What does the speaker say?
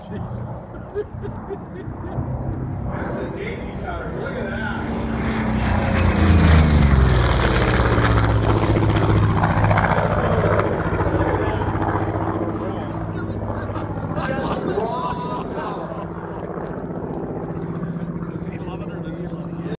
jeez. That's a daisy cutter. Look at that.